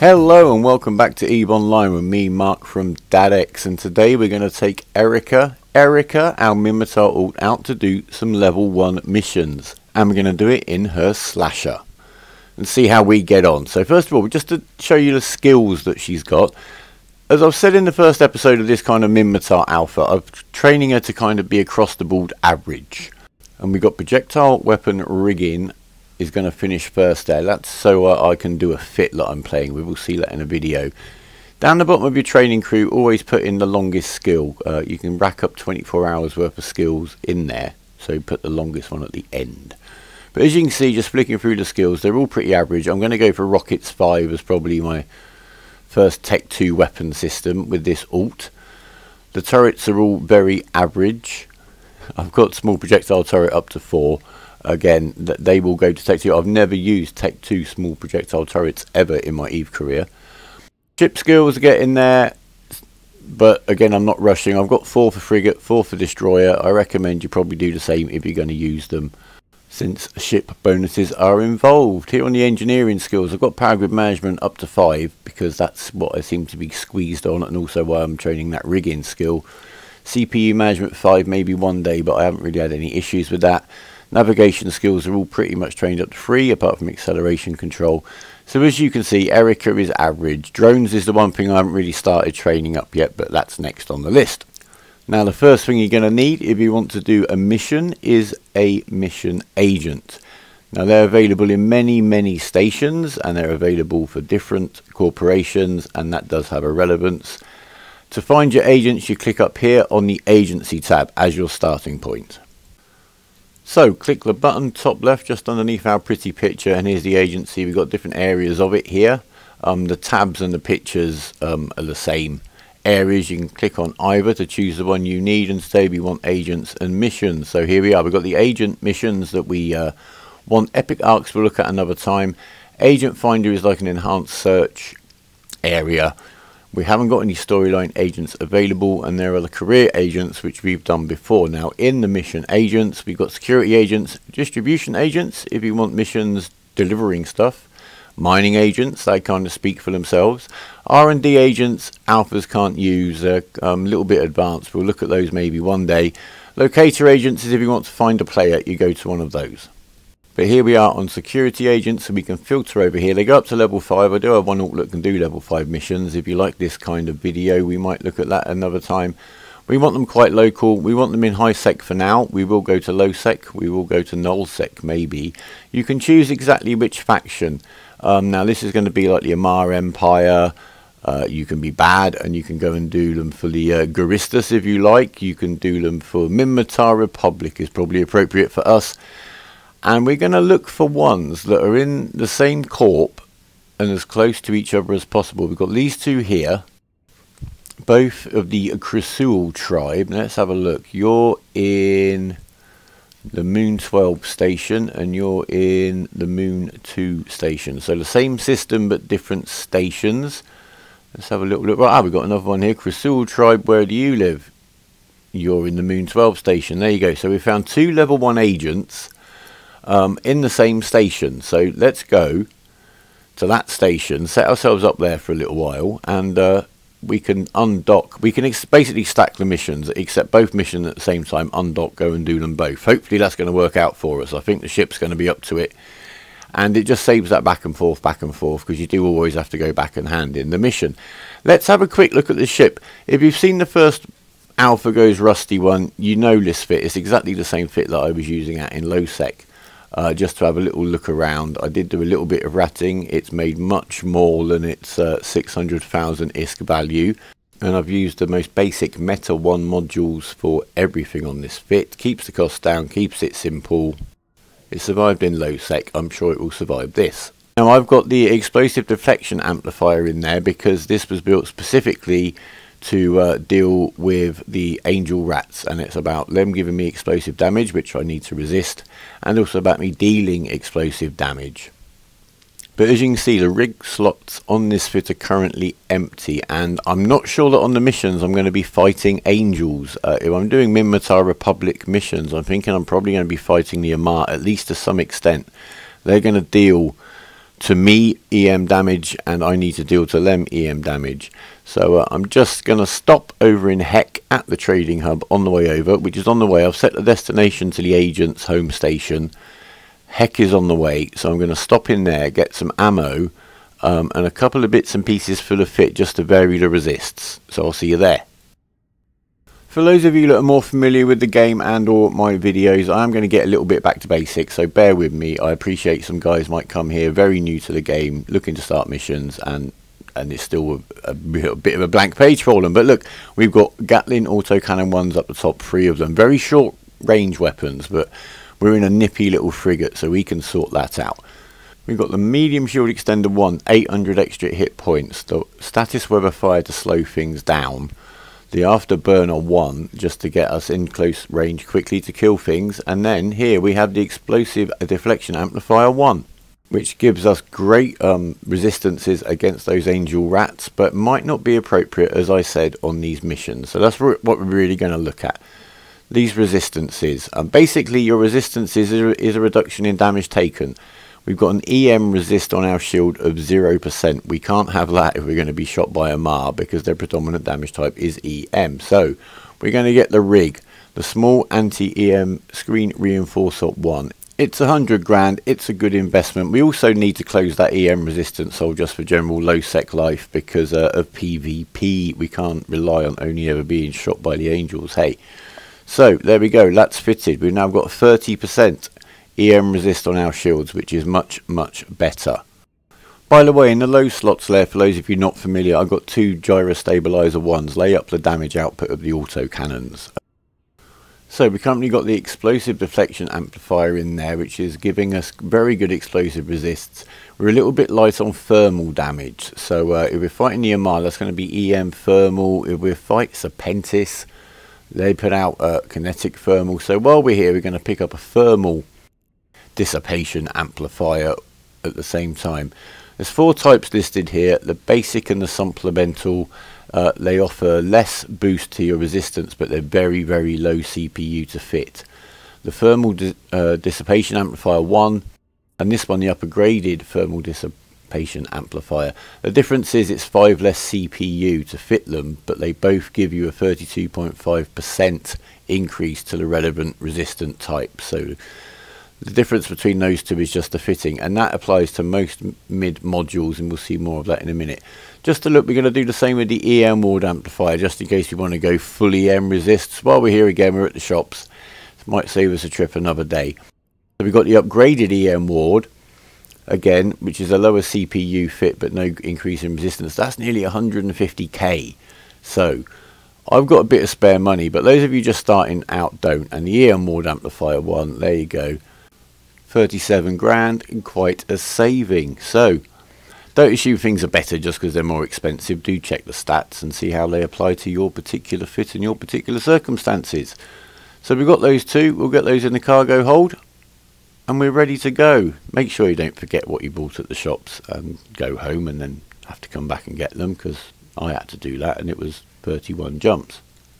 Hello and welcome back to EVE Online with me, Mark from DadX, and today we're going to take Erikker Erica, our Minmatar alt, out to do some level 1 missions, and we're going to do it in her Slasher and see how we get on. So first of all, just to show you the skills that she's got, as I've said in the first episode of this kind of Minmatar alpha, I'm training her to kind of be across the board average, and we've got projectile weapon rigging is going to finish first there. That's so I can do a fit that I'm playing with. We'll see that in a video. Down the bottom of your training crew, always put in the longest skill. You can rack up 24 hours worth of skills in there, so put the longest one at the end. But as you can see, just flicking through the skills, they're all pretty average. I'm going to go for Rockets 5 as probably my first Tech 2 weapon system with this alt. The turrets are all very average. I've got small projectile turret up to 4. Again, they will go to Tech 2. I've never used Tech 2 small projectile turrets ever in my EVE career. Ship skills get in there, but again, I'm not rushing. I've got 4 for frigate, 4 for destroyer. I recommend you probably do the same if you're going to use them, since ship bonuses are involved. Here on the engineering skills, I've got power grid management up to 5, because that's what I seem to be squeezed on, and also why I'm training that rigging skill. CPU management 5 maybe one day, but I haven't really had any issues with that. Navigation skills are all pretty much trained up to 3, apart from acceleration control. So as you can see, Erica is average. Drones is the one thing I haven't really started training up yet, but that's next on the list. Now the first thing you're going to need if you want to do a mission is a mission agent. Now they're available in many stations, and they're available for different corporations, and that does have a relevance. To find your agents, you click up here on the agency tab as your starting point. So click the button top left just underneath our pretty picture, and here's the agency. We've got different areas of it here. The tabs and the pictures are the same areas. You can click on either to choose the one you need, and today we want agents and missions. So here we are. We've got the agent missions that we want. Epic arcs we'll look at another time. Agent finder is like an enhanced search area. We haven't got any storyline agents available, and there are the career agents which we've done before. Now in the mission agents, we've got security agents, distribution agents if you want missions delivering stuff, mining agents, they kind of speak for themselves, R&D agents alphas can't use, they're a little bit advanced, we'll look at those maybe one day. Locator agents is if you want to find a player, you go to one of those. But here we are on security agents, so we can filter over here. They go up to level 5. I do have one alt that can do level 5 missions. If you like this kind of video, we might look at that another time. We want them quite local. We want them in high sec for now. We will go to low sec. We will go to null sec maybe. You can choose exactly which faction. Now this is going to be like the Amar Empire. You can be bad, and you can go and do them for the Guristas if you like. You can do them for Minmatar Republic is probably appropriate for us. And we're going to look for ones that are in the same corp and as close to each other as possible. We've got these two here, both of the Kresul tribe. Let's have a look. You're in the Moon 12 station, and you're in the Moon 2 station. So the same system but different stations. Let's have a little look. Right, we've got another one here. Kresul tribe, where do you live? You're in the Moon 12 station. There you go. So we found 2 level 1 agents in the same station. So let's go to that station, set ourselves up there for a little while, and we can undock. We can basically stack the missions, except both missions at the same time, undock, go and do them both. Hopefully that's going to work out for us. I think the ship's going to be up to it, and it just saves that back and forth, because you do always have to go back and hand in the mission. Let's have a quick look at the ship. If you've seen the first Alpha Goes Rusty one, you know this fit. It's exactly the same fit that I was using in low sec. Just to have a little look around. I did do a little bit of ratting. It's made much more than its 600,000 ISK value, and I've used the most basic Meta 1 modules for everything on this fit. Keeps the cost down, keeps it simple. It survived in low sec. I'm sure it will survive this. Now I've got the explosive deflection amplifier in there because this was built specifically to deal with the angel rats, and it's about them giving me explosive damage, which I need to resist, and also about me dealing explosive damage. But as you can see, the rig slots on this fit are currently empty, and I'm not sure that on the missions I'm going to be fighting angels. If I'm doing Minmatar Republic missions, I'm thinking I'm probably going to be fighting the Amar, at least to some extent. They're going to deal to me EM damage, and I need to deal to them EM damage. So I'm just going to stop over in Heck at the trading hub on the way over, which is on the way. I've set the destination to the agent's home station. Heck is on the way, so I'm going to stop in there, get some ammo, and a couple of bits and pieces for the fit just to vary the resists. So I'll see you there. For those of you that are more familiar with the game and or my videos, I am going to get a little bit back to basics, so bear with me. I appreciate some guys might come here very new to the game, looking to start missions, and it's still a bit of a blank page for them. But look, we've got Gatling autocannon ones up the top, 3 of them. Very short range weapons, but we're in a nippy little frigate, so we can sort that out. We've got the medium shield extender 1, 800 extra hit points. The status weather fire to slow things down. The afterburner 1, just to get us in close range quickly to kill things. And then here we have the explosive deflection amplifier 1, which gives us great resistances against those angel rats, but might not be appropriate, as I said, on these missions. So that's what we're really going to look at. These resistances. Basically, your resistance is a reduction in damage taken. We've got an EM resist on our shield of 0%. We can't have that if we're going to be shot by a MAR, because their predominant damage type is EM. So we're going to get the rig, the small anti-EM screen reinforcer 1. It's 100 grand. It's a good investment. We also need to close that EM resistance hole just for general low sec life, because of PvP. We can't rely on only ever being shot by the angels. Hey, so there we go. That's fitted. We've now got 30% EM resist on our shields, which is much better. By the way, in the low slots there, for those of you not familiar, I've got 2 gyro stabilizer 1s, lay up the damage output of the auto cannons. So we currently got the explosive deflection amplifier in there, which is giving us very good explosive resists. We're a little bit light on thermal damage, so if we're fighting the Amar, that's going to be EM thermal. If we're fighting Serpentis, they put out kinetic thermal. So while we're here, we're going to pick up a thermal dissipation amplifier at the same time. There's 4 types listed here: the basic and the supplemental. They offer less boost to your resistance, but they're very low CPU to fit. The thermal dissipation amplifier 1, and this one the upgraded thermal dissipation amplifier. The difference is it's 5 less CPU to fit them, but they both give you a 32.5% increase to the relevant resistant type. So the difference between those two is just the fitting, and that applies to most mid modules, and we'll see more of that in a minute. Just to look, we're going to do the same with the EM ward amplifier, just in case we want to go full EM resists. While we're here again, we're at the shops. It might save us a trip another day. So we've got the upgraded EM ward, again, which is a lower CPU fit, but no increase in resistance. That's nearly 150k. So I've got a bit of spare money, but those of you just starting out don't. And the EM ward amplifier 1, there you go. 37 grand, and quite a saving. So don't assume things are better just because they're more expensive. Do check the stats and see how they apply to your particular fit and your particular circumstances. So we've got those 2. We'll get those in the cargo hold, and we're ready to go. Make sure you don't forget what you bought at the shops and go home and then have to come back and get them, because I had to do that and it was 31 jumps.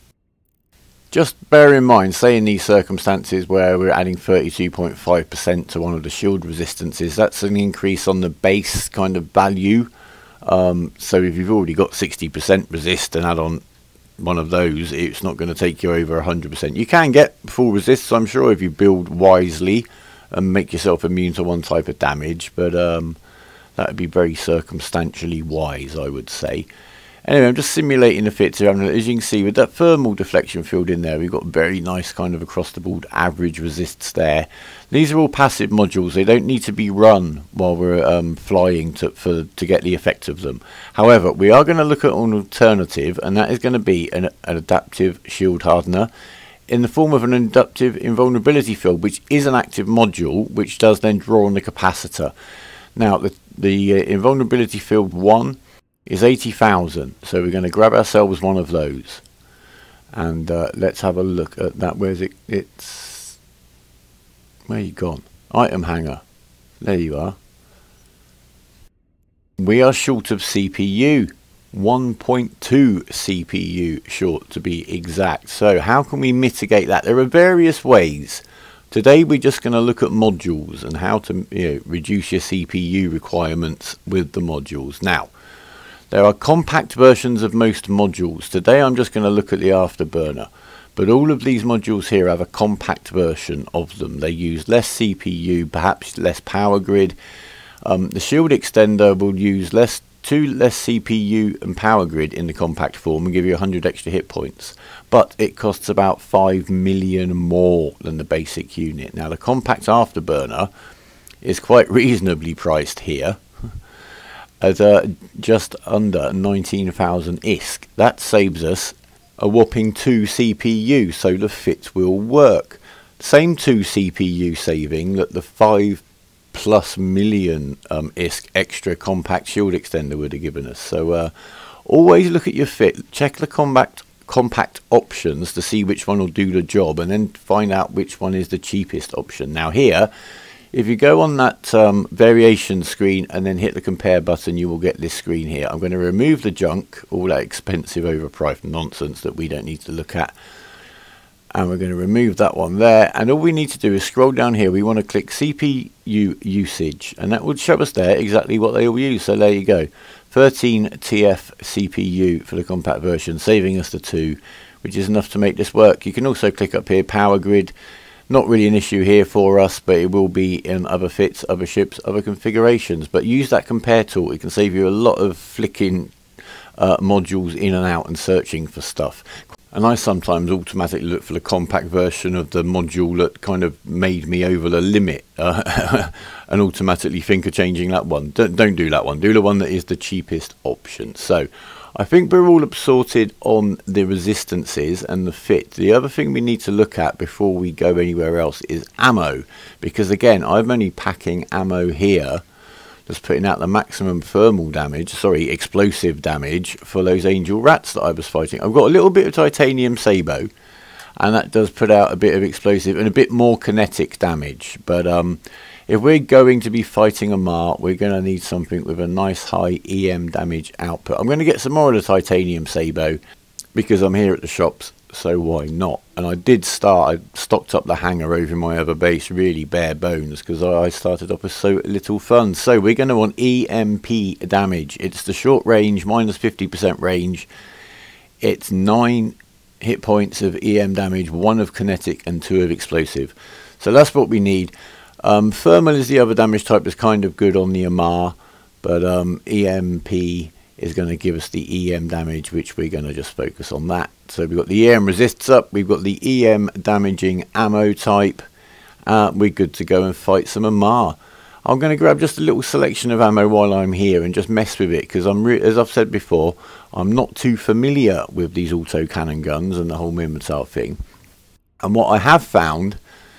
Just bear in mind, say in these circumstances where we're adding 32.5% to one of the shield resistances, that's an increase on the base kind of value. So if you've already got 60% resist and add on one of those, it's not going to take you over 100%. You can get full resist, I'm sure, if you build wisely and make yourself immune to one type of damage, but that would be very circumstantially wise, I would say. Anyway, I'm just simulating the fits here. As you can see, with that thermal deflection field in there, we've got very nice kind of across the board average resists there. These are all passive modules. They don't need to be run while we're flying to get the effect of them. However, we are going to look at an alternative, and that is going to be an adaptive shield hardener in the form of an inductive invulnerability field, which is an active module, which does then draw on the capacitor. Now, the invulnerability field 1 is 80,000, so we're going to grab ourselves one of those, and let's have a look at that. Where's it? It's where you gone? Item hanger. There you are. We are short of CPU, 1.2 CPU short to be exact. So how can we mitigate that? There are various ways Today we're just going to look at modules and how to reduce your CPU requirements with the modules. Now, there are compact versions of most modules. Today I'm just going to look at the afterburner. But all of these modules here have a compact version of them. They use less CPU, perhaps less power grid. The shield extender will use less CPU and power grid in the compact form and give you 100 extra hit points. But it costs about 5 million more than the basic unit. Now the compact afterburner is quite reasonably priced here at just under 19,000 ISK. That saves us a whopping 2 CPU, so the fit will work. Same 2 CPU saving that the 5+ million ISK extra compact shield extender would have given us. So always look at your fit, check the compact options to see which one will do the job, and then find out which one is the cheapest option. Now here, if you go on that variation screen and then hit the compare button, you will get this screen here. I'm going to remove the junk, all that expensive overpriced nonsense that we don't need to look at. And we're going to remove that one there. And all we need to do is scroll down here. We want to click CPU usage. And that would show us there exactly what they all use. So there you go. 13 TF CPU for the compact version, saving us the 2, which is enough to make this work. You can also click up here, power grid. Not really an issue here for us, but it will be in other fits, other ships, other configurations. But use that compare tool. It can save you a lot of flicking modules in and out and searching for stuff. And I sometimes automatically look for the compact version of the module that kind of made me over the limit and automatically think of changing that one. Don't do that one. Do the one that is the cheapest option. So I think we're all sorted on the resistances and the fit. The other thing we need to look at before we go anywhere else is ammo. Because again, I'm only packing ammo here, just putting out the maximum thermal damage, sorry, explosive damage for those angel rats that I was fighting. I've got a little bit of titanium sabo, and that does put out a bit of explosive and a bit more kinetic damage. But if we're going to be fighting a Mar, we're going to need something with a nice high EM damage output. I'm going to get some more of the titanium sabo because I'm here at the shops, so why not? And I stocked up the hangar over my other base, really bare bones, because I started off with so little funds. So we're going to want EMP damage. It's the short range, minus 50% range. It's 9 hit points of EM damage, 1 of kinetic and 2 of explosive. So that's what we need. Thermal is the other damage type that's kind of good on the Amar, but EMP is going to give us the EM damage, which we're going to just focus on that. So we've got the EM resists up, we've got the EM damaging ammo type. We're good to go and fight some Amar. I'm going to grab just a little selection of ammo while I'm here and just mess with it, because as I've said before, I'm not too familiar with these autocannon guns and the whole Minmatar thing. And what I have found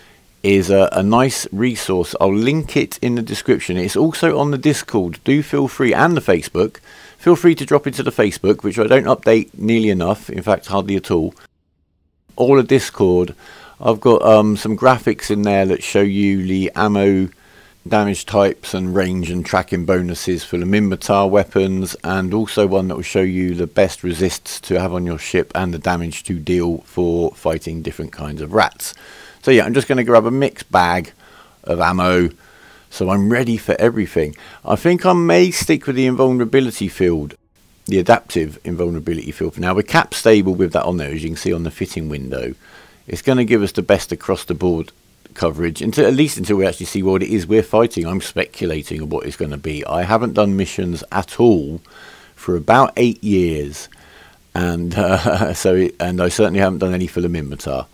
is a nice resource. I'll link it in the description. It's also on the Discord. Do feel free, and the Facebook. Feel free to drop into the Facebook, which I don't update nearly enough, in fact hardly at all. Or the Discord. I've got some graphics in there that show you the ammo damage types and range and tracking bonuses for the Minmatar weapons, and also one that will show you the best resists to have on your ship and the damage to deal for fighting different kinds of rats. So yeah, I'm just going to grab a mixed bag of ammo, so I'm ready for everything. I think I may stick with the invulnerability field, the adaptive invulnerability field. Now we're cap stable with that on there, as you can see on the fitting window. It's going to give us the best across the board coverage, at least until we actually see what it is we're fighting. I'm speculating on what it's going to be. I haven't done missions at all for about 8 years, and I certainly haven't done any for the Minmatar.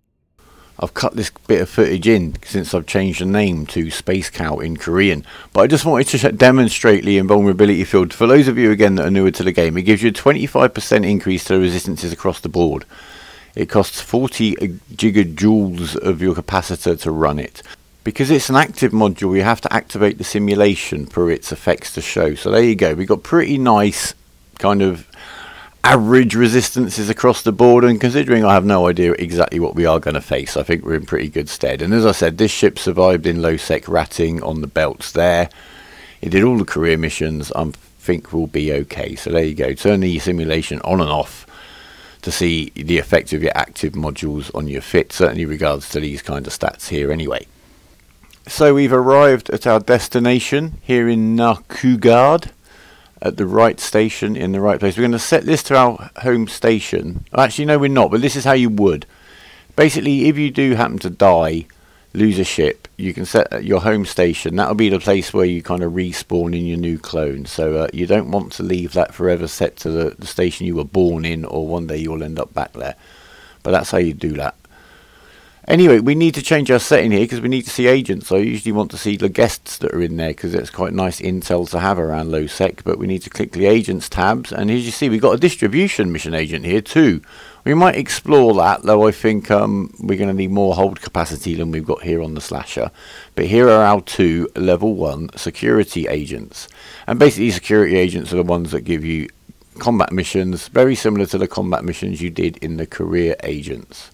I've cut this bit of footage in since I've changed the name to Space Cow in Korean, but I just wanted to demonstrate the invulnerability field. For those of you again that are newer to the game, it gives you a 25% increase to the resistances across the board. It costs 40 gigajoules of your capacitor to run it. Because it's an active module, you have to activate the simulation for its effects to show. So there you go, we've got pretty nice kind of average resistances across the board, and considering I have no idea exactly what we are going to face, I think we're in pretty good stead. And as I said, this ship survived in low sec ratting on the belts there. It did all the career missions. I think we'll be okay. So there you go, turn the simulation on and off to see the effect of your active modules on your fit, certainly regards to these kind of stats here anyway. So we've arrived at our destination here in Narkugard, at the right station in the right place. We're going to set this to our home station. Actually, no, we're not, but this is how you would. Basically, if you do happen to die, lose a ship, you can set your home station. That'll be the place where you kind of respawn in your new clone. So you don't want to leave that forever set to the station you were born in, or one day you'll end up back there. But that's how you do that. Anyway, we need to change our setting here because we need to see agents. I usually want to see the guests that are in there because it's quite nice intel to have around low sec, but we need to click the agents tabs, and as you see we've got a distribution mission agent here too. We might explore that, though I think we're going to need more hold capacity than we've got here on the Slasher. But here are our 2 level 1 security agents, and basically security agents are the ones that give you combat missions, very similar to the combat missions you did in the career agents.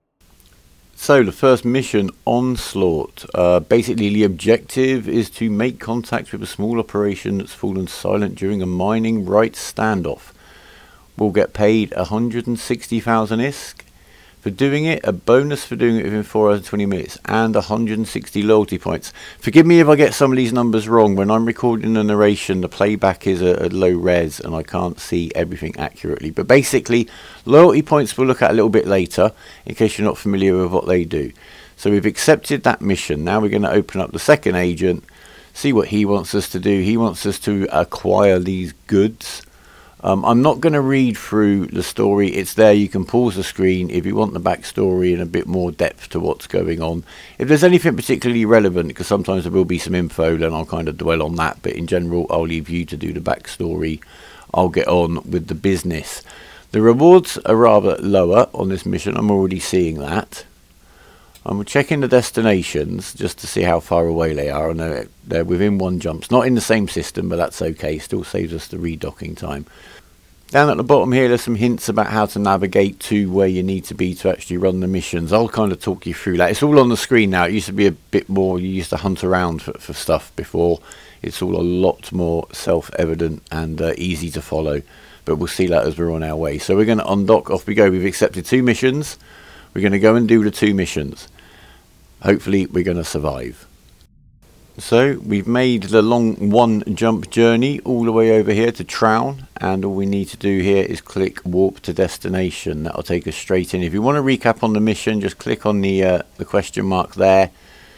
So the first mission, Onslaught. Basically the objective is to make contact with a small operation that's fallen silent during a mining rights standoff. We'll get paid 160,000 ISK for doing it, a bonus for doing it within 4 hours and 20 minutes, and 160 loyalty points. Forgive me if I get some of these numbers wrong. When I'm recording the narration, the playback is at low res and I can't see everything accurately. But basically, loyalty points we'll look at a little bit later, in case you're not familiar with what they do. So we've accepted that mission. Now we're going to open up the second agent, see what he wants us to do. He wants us to acquire these goods. I'm not going to read through the story. It's there. You can pause the screen if you want the backstory and a bit more depth to what's going on. If there's anything particularly relevant, because sometimes there will be some info, then I'll kind of dwell on that. But in general, I'll leave you to do the backstory. I'll get on with the business. The rewards are rather lower on this mission. I'm already seeing that. I'm checking the destinations just to see how far away they are. I know they're within 1 jump. It's not in the same system, but that's okay. Still saves us the redocking time. Down at the bottom here, there's some hints about how to navigate to where you need to be to actually run the missions. I'll kind of talk you through that. It's all on the screen now. It used to be a bit more, you used to hunt around for stuff before. It's all a lot more self-evident and easy to follow. But we'll see that as we're on our way. So we're going to undock, off we go. We've accepted 2 missions. We're going to go and do the 2 missions. Hopefully we're going to survive. So we've made the long 1 jump journey all the way over here to Traun, and all we need to do here is click warp to destination. That'll take us straight in. If you want to recap on the mission, just click on the question mark there.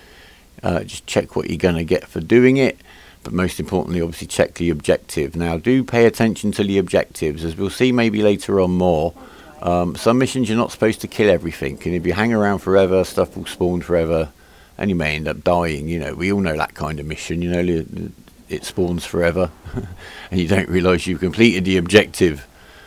Just check what you're going to get for doing it, but most importantly obviously check the objective. Now do pay attention to the objectives, as we'll see maybe later on more. Some missions you're not supposed to kill everything, and if you hang around forever, stuff will spawn forever and you may end up dying. You know, we all know that kind of mission, you know, it spawns forever and you don't realise you've completed the objective.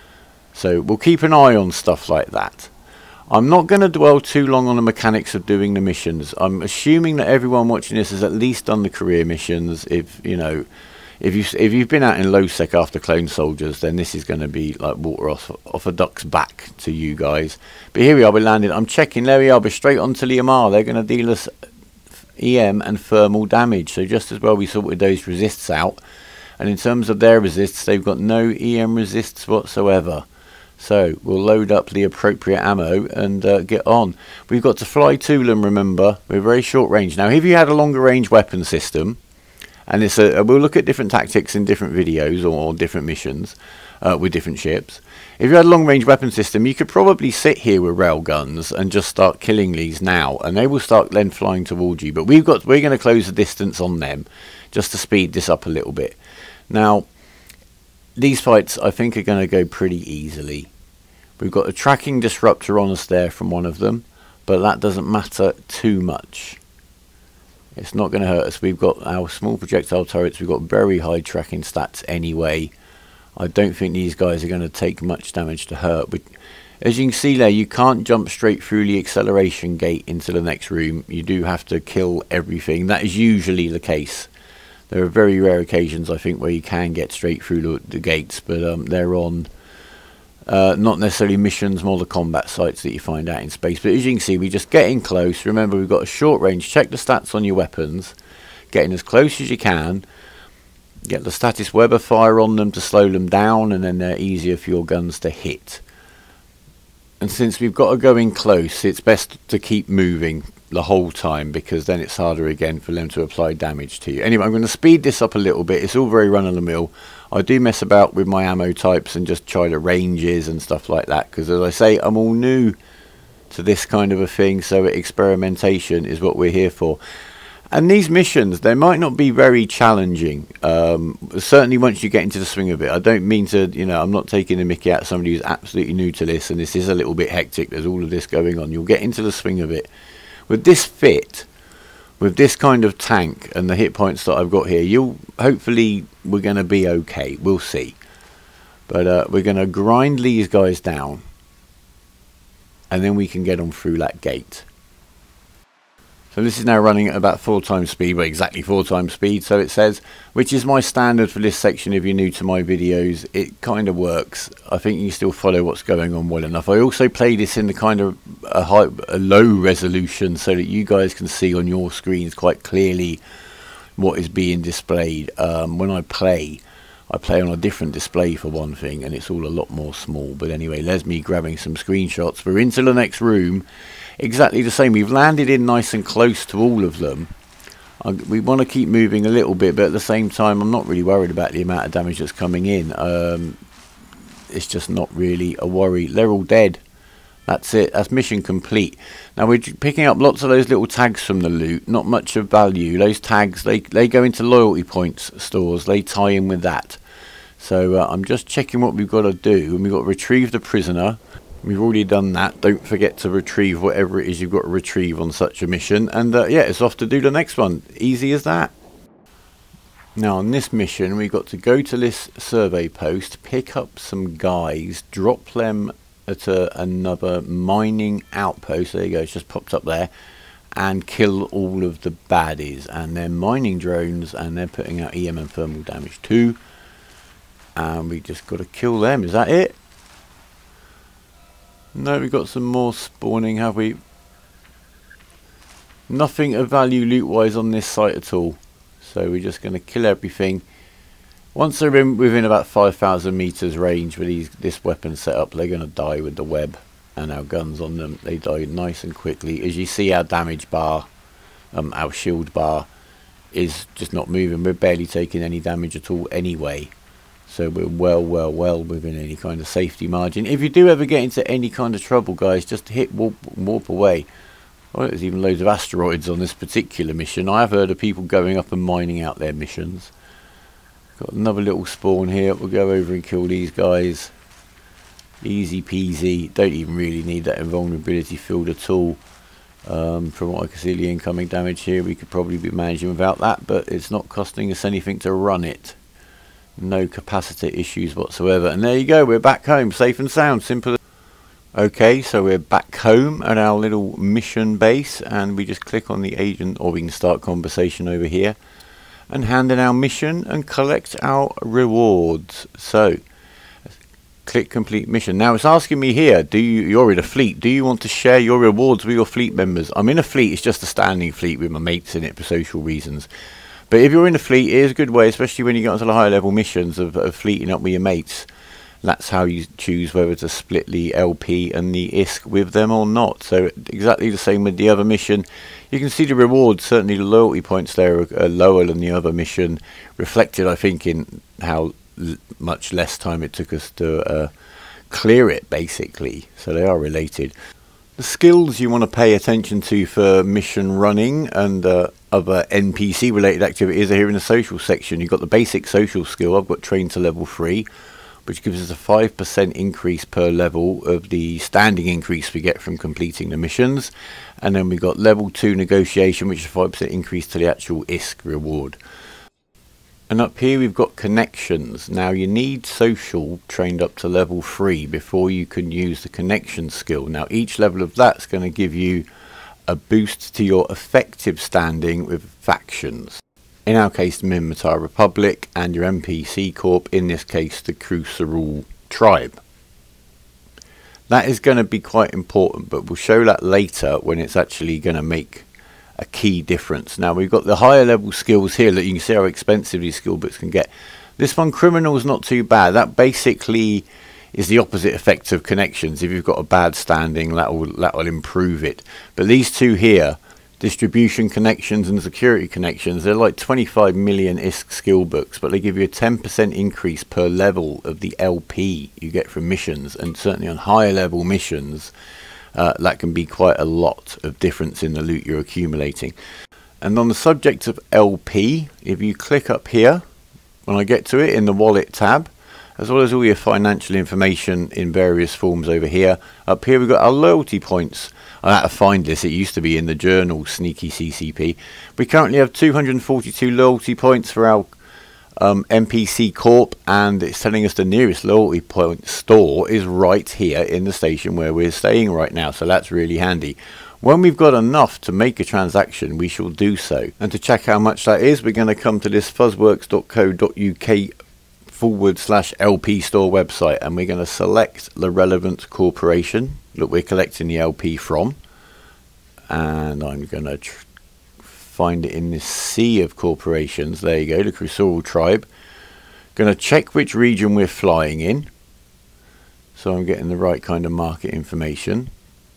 So we'll keep an eye on stuff like that. I'm not going to dwell too long on the mechanics of doing the missions. I'm assuming that everyone watching this has at least done the career missions. If you know, if you've been out in low sec after Clone Soldiers, then this is going to be like water off a duck's back to you guys. But here we are, we landed. I'm checking. There we are. We're straight onto Liamar. They're going to deal us EM and thermal damage. So just as well we sorted those resists out. And in terms of their resists, they've got no EM resists whatsoever. So we'll load up the appropriate ammo and get on. We've got to fly to them, remember. We're very short range. Now, if you had a longer range weapon system, and it's we'll look at different tactics in different videos or different missions with different ships. If you had a long range weapon system, you could probably sit here with rail guns and just start killing these now, and they will start then flying towards you. But we're going to close the distance on them just to speed this up a little bit. Now, these fights I think are going to go pretty easily. We've got a tracking disruptor on us there from one of them, but that doesn't matter too much. It's not going to hurt us. We've got our small projectile turrets. We've got very high tracking stats anyway. I don't think these guys are going to take much damage to hurt. But as you can see there, you can't jump straight through the acceleration gate into the next room. You do have to kill everything. That is usually the case. There are very rare occasions, I think, where you can get straight through the gates, but they're on not necessarily missions, more the combat sites that you find out in space. But as you can see, we're just getting close. Remember, we've got a short range. Check the stats on your weapons. Getting as close as you can. Get the status Weber fire on them to slow them down, and then they're easier for your guns to hit. And since we've got to go in close, it's best to keep moving the whole time, because then it's harder again for them to apply damage to you. Anyway, I'm going to speed this up a little bit. It's all very run-of-the-mill. I do mess about with my ammo types and just try the ranges and stuff like that, because as I say, I'm all new to this kind of a thing, so experimentation is what we're here for. And these missions, they might not be very challenging, certainly once you get into the swing of it. I don't mean to, you know, I'm not taking the mickey out of somebody who's absolutely new to this, and this is a little bit hectic, there's all of this going on. You'll get into the swing of it. With this fit, with this kind of tank and the hit points that I've got here, hopefully we're going to be okay. We'll see. But we're going to grind these guys down, and then we can get on through that gate. So this is now running at about 4 times speed, well, exactly 4 times speed, so it says, which is my standard for this section. If you're new to my videos, it kind of works. I think you still follow what's going on well enough. I also play this in the kind of a low resolution, so that you guys can see on your screens quite clearly what is being displayed. When I play on a different display for one thing, and it's all a lot more small. But anyway, there's me grabbing some screenshots. We're into the next room. Exactly the same. We've landed in nice and close to all of them. We want to keep moving a little bit, but at the same time, I'm not really worried about the amount of damage that's coming in. It's just not really a worry. They're all dead. That's it. That's mission complete. Now we're picking up lots of those little tags from the loot. Not much of value. Those tags, they go into loyalty points stores. They tie in with that. So I'm just checking what we've got to do. And we've got to retrieve the prisoner. We've already done that. Don't forget to retrieve whatever it is you've got to retrieve on such a mission. And yeah, it's off to do the next one. Easy as that. Now on this mission, we've got to go to this survey post, pick up some guys, drop them at another mining outpost. There you go, it's just popped up there. And kill all of the baddies. And they're mining drones, and they're putting out EM and thermal damage too. And we just got to kill them. Is that it? No, we've got some more spawning, have we? Nothing of value loot-wise on this site at all. So we're just going to kill everything. Once they're within about 5,000 meters range with this weapon set up, they're going to die with the web and our guns on them. They die nice and quickly. As you see, our damage bar, our shield bar, is just not moving. We're barely taking any damage at all anyway. So we're well within any kind of safety margin. If you do ever get into any kind of trouble, guys, just hit warp away. Oh, there's even loads of asteroids on this particular mission. I have heard of people going up and mining out their missions. Got another little spawn here. We'll go over and kill these guys. Easy peasy. Don't even really need that invulnerability field at all. From what I can see, the incoming damage here, we could probably be managing without that, but it's not costing us anything to run it. No capacity issues whatsoever. And there you go, we're back home, safe and sound. Simple. Okay, so we're back home at our little mission base, and we just click on the agent, or we can start conversation over here and hand in our mission and collect our rewards. So click complete mission. Now it's asking me here, you're in a fleet, do you want to share your rewards with your fleet members? I'm in a fleet, it's just a standing fleet with my mates in it for social reasons. But if you're in a fleet, it is a good way, especially when you get onto the higher level missions of fleeting up with your mates. That's how you choose whether to split the LP and the ISK with them or not. So exactly the same with the other mission. You can see the rewards, certainly the loyalty points there are lower than the other mission, reflected I think in how much less time it took us to clear it basically. So they are related. The skills you want to pay attention to for mission running and other NPC related activities are here in the social section. You've got the basic social skill. I've got trained to level 3, which gives us a 5% increase per level of the standing increase we get from completing the missions. And then we've got level 2 negotiation, which is a 5% increase to the actual ISK reward. And up here we've got connections. Now you need social trained up to level 3 before you can use the connection skill. Now each level of that's going to give you a boost to your effective standing with factions. In our case the Minmatar Republic, and your NPC Corp, in this case the Crucial Tribe. That is going to be quite important, but we'll show that later when it's actually going to make a key difference. Now we've got the higher level skills here that you can see how expensive these skill books can get. This one, criminal, is not too bad. That basically is the opposite effect of connections. If you've got a bad standing, that will improve it. But these two here, distribution connections and security connections, they're like 25 million ISK skill books, but they give you a 10% increase per level of the LP you get from missions, and certainly on higher level missions that can be quite a lot of difference in the loot you're accumulating. And on the subject of LP, if you click up here, when I get to it in the wallet tab, as well as all your financial information in various forms over here, up here we've got our loyalty points. I had to find this, it used to be in the journal, sneaky CCP. We currently have 242 loyalty points for our NPC Corp, and it's telling us the nearest loyalty point store is right here in the station where we're staying right now, so that's really handy. When we've got enough to make a transaction, we shall do so. And to check how much that is, we're going to come to this fuzzworks.co.uk/LP store website, and we're going to select the relevant corporation that we're collecting the LP from, and I'm going to find it in this sea of corporations. There you go, the Crusoral tribe. Going to check which region we're flying in, so I'm getting the right kind of market information.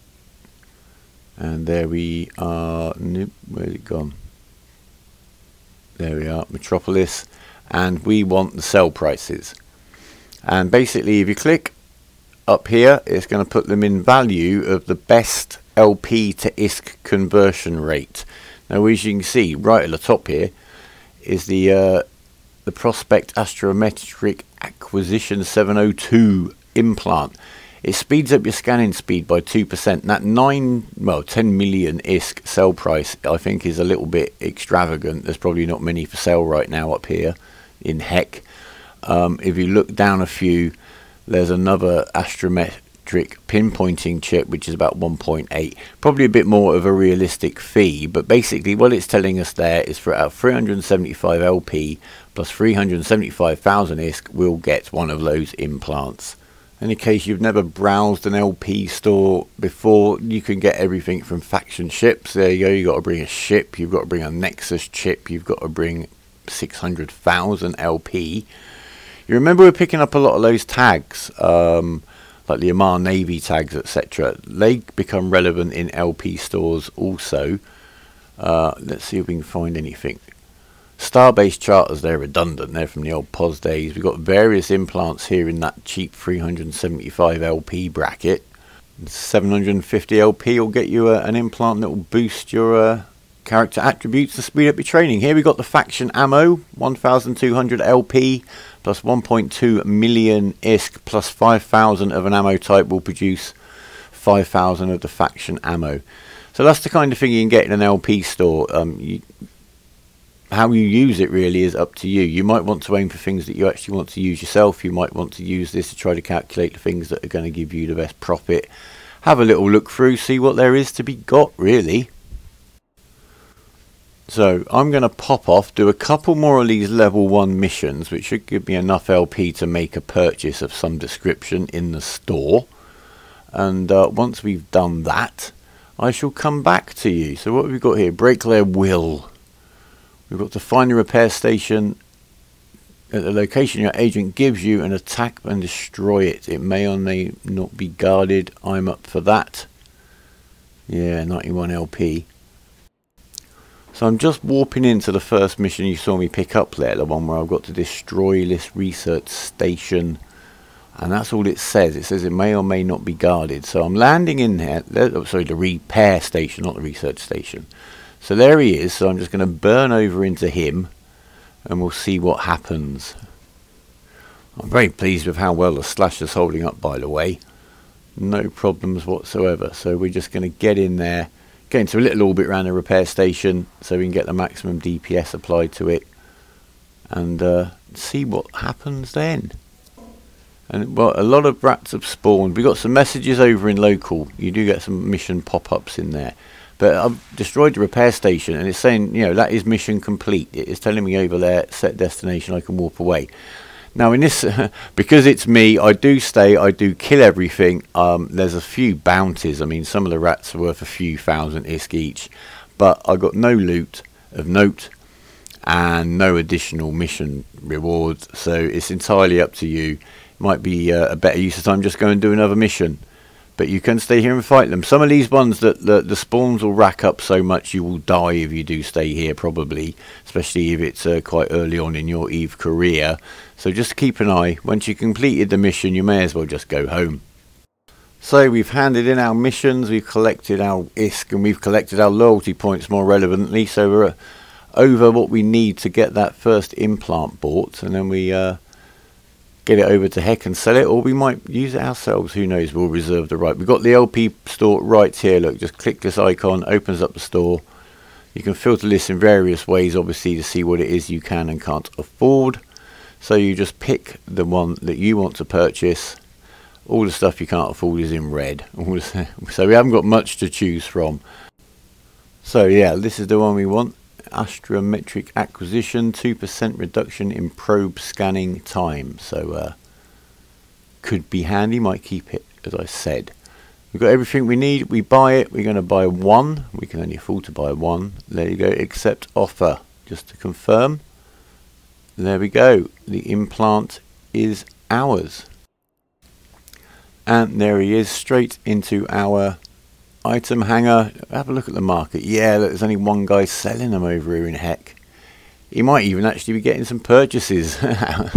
And there we are. Nope, where's it gone? There we are, Metropolis, and we want the sell prices. And basically, if you click up here, it's going to put them in value of the best LP to ISK conversion rate. Now, as you can see, right at the top here is the Prospect Astrometric Acquisition 702 implant. It speeds up your scanning speed by 2%. That 10 million ISK sell price, I think, is a little bit extravagant. There's probably not many for sale right now up here in Heck. If you look down a few, there's another astrometric pinpointing chip, which is about 1.8. Probably a bit more of a realistic fee, but basically what it's telling us there is for our 375 LP plus 375,000 ISK, we'll get one of those implants. And in case you've never browsed an LP store before, you can get everything from faction ships. There you go, you've got to bring a ship, you've got to bring a Nexus chip, you've got to bring 600,000 LP. You remember we're picking up a lot of those tags, like the Amar Navy tags, etc. They become relevant in LP stores also. Let's see if we can find anything. Starbase charters, they're redundant, they're from the old POS days. We've got various implants here in that cheap 375 LP bracket. 750 LP will get you an implant that will boost your character attributes to speed up your training. Here we got the faction ammo, 1200 LP plus 1.2 million ISK plus 5,000 of an ammo type will produce 5,000 of the faction ammo. So that's the kind of thing you can get in an LP store. How you use it really is up to you. You might want to aim for things that you actually want to use yourself. You might want to use this to try to calculate the things that are going to give you the best profit. Have a little look through, see what there is to be got really. So I'm going to pop off, do a couple more of these level 1 missions, which should give me enough LP to make a purchase of some description in the store. And once we've done that, I shall come back to you. So what have we got here? Break their will. We've got to find a repair station at the location your agent gives you and attack and destroy it. It may or may not be guarded. I'm up for that. Yeah, 91 LP. So I'm just warping into the first mission you saw me pick up there, the one where I've got to destroy this research station. And that's all it says. It says it may or may not be guarded. So I'm landing in there. Oh, sorry, the repair station, not the research station. So there he is, so I'm just going to burn over into him and we'll see what happens. I'm very pleased with how well the Slasher's holding up, by the way. No problems whatsoever. So we're just going to get in there, get into a little orbit around the repair station so we can get the maximum DPS applied to it and see what happens then. And well, a lot of rats have spawned. We got some messages over in local. You do get some mission pop-ups in there. But I've destroyed the repair station and it's saying, you know, that is mission complete. It is telling me over there, set destination, I can warp away. Now in this, because it's me, I do stay, I do kill everything. There's a few bounties. I mean, some of the rats are worth a few thousand ISK each. But I got no loot of note and no additional mission rewards. So it's entirely up to you. might be a better use of time just go and do another mission. But you can stay here and fight them. Some of these ones that the spawns will rack up so much you will die if you do stay here, probably, especially if it's quite early on in your EVE career. So just keep an eye. Once you completed the mission, you may as well just go home. So we've handed in our missions, we've collected our ISK, and we've collected our loyalty points more relevantly. So we're over what we need to get that first implant bought, and then we get it over to Heck and sell it, or we might use it ourselves. Who knows? We'll reserve the right. We've got the LP store right here. Look, just click this icon, opens up the store. You can filter this in various ways, obviously, to see what it is you can and can't afford. So you just pick the one that you want to purchase. All the stuff you can't afford is in red. So we haven't got much to choose from. So yeah, this is the one we want. Astrometric acquisition, 2% reduction in probe scanning time. So could be handy, might keep it, as I said. We've got everything we need. We buy it. We're going to buy one. We can only afford to buy one. There you go. Accept offer. Just to confirm. There we go. The implant is ours. And there he is, straight into our item hanger. Have a look at the market. Yeah, look, there's only one guy selling them over here in Heck. He might even actually be getting some purchases. Yeah,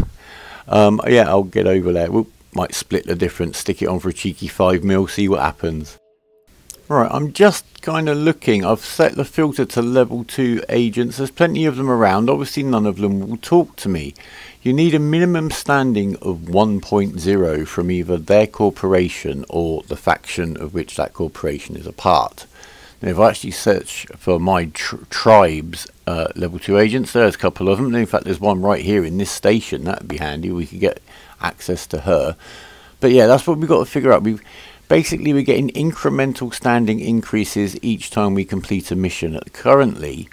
I'll get over there. Whoop, might split the difference, stick it on for a cheeky 5 mil, see what happens. Right, I'm just kind of looking. I've set the filter to level 2 agents. There's plenty of them around. Obviously none of them will talk to me. You need a minimum standing of 1.0 from either their corporation or the faction of which that corporation is a part. Now, if I actually search for my tribe's level 2 agents, there's a couple of them. In fact, there's one right here in this station. That would be handy. We could get access to her. But yeah, that's what we've got to figure out. Basically, we're getting incremental standing increases each time we complete a mission. Currently,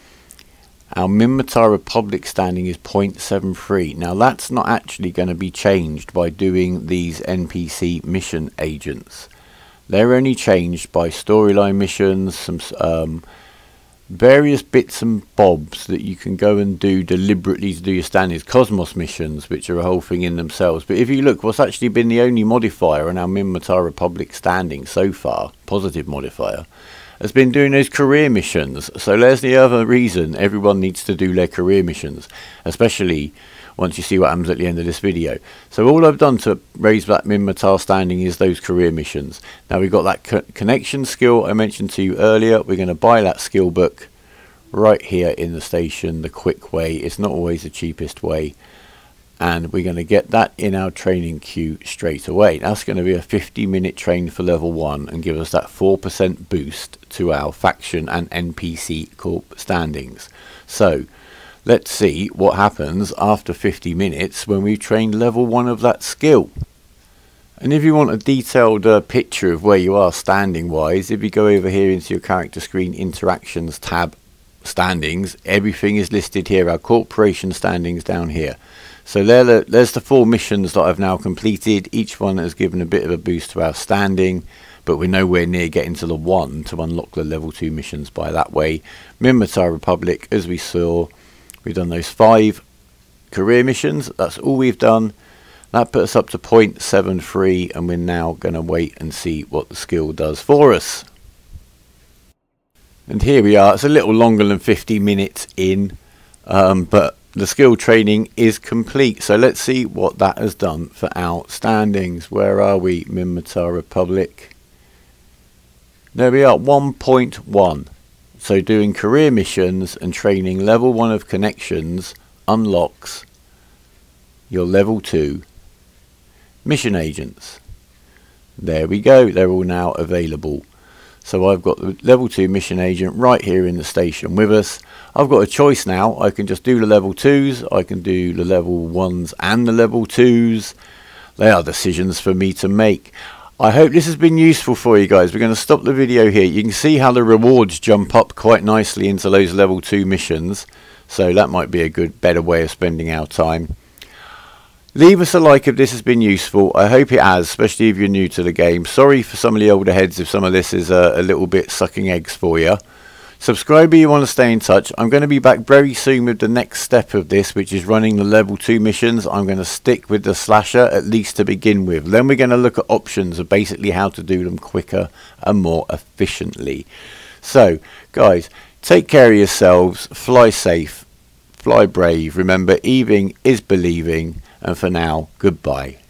our Minmatar Republic standing is 0.73. Now, that's not actually going to be changed by doing these NPC mission agents. They're only changed by storyline missions, some various bits and bobs that you can go and do deliberately to do your standings. Cosmos missions, which are a whole thing in themselves. But if you look, what's actually been the only modifier on our Minmatar Republic standing so far, positive modifier, has been doing those career missions. So there's the other reason everyone needs to do their career missions, especially once you see what happens at the end of this video. So all I've done to raise that Minmatar standing is those career missions. Now we've got that connection skill I mentioned to you earlier. We're going to buy that skill book right here in the station, the quick way. It's not always the cheapest way. And we're going to get that in our training queue straight away. That's going to be a 50-minute train for level 1 and give us that 4% boost to our faction and NPC corp standings. So let's see what happens after 50 minutes when we've trained level 1 of that skill. And if you want a detailed picture of where you are standing wise, if you go over here into your character screen interactions tab, standings, everything is listed here. Our corporation standings down here. So there's the 4 missions that I've now completed. Each one has given a bit of a boost to our standing, but we're nowhere near getting to the 1 to unlock the level 2 missions by that way. Minmatar Republic, as we saw, we've done those 5 career missions. That's all we've done. That put us up to 0.73, and we're now going to wait and see what the skill does for us. And here we are. It's a little longer than 50 minutes in, but the skill training is complete. So let's see what that has done for our standings. Where are we? Minmatar Republic. There we are, 1.1. So doing career missions and training level 1 of connections unlocks your level 2 mission agents. There we go. They're all now available. So I've got the level 2 mission agent right here in the station with us. I've got a choice now. I can just do the level 2s. I can do the level 1s and the level 2s. They are decisions for me to make. I hope this has been useful for you guys. We're going to stop the video here. You can see how the rewards jump up quite nicely into those level 2 missions. So that might be a better way of spending our time. Leave us a like if this has been useful. I hope it has, especially if you're new to the game. Sorry for some of the older heads if some of this is a little bit sucking eggs for you. Subscriber, you want to stay in touch. I'm going to be back very soon with the next step of this, which is running the level 2 missions. I'm going to stick with the slasher, at least to begin with. Then we're going to look at options of basically how to do them quicker and more efficiently. So, guys, take care of yourselves, fly safe, fly brave. Remember, Eving is believing, and for now, goodbye.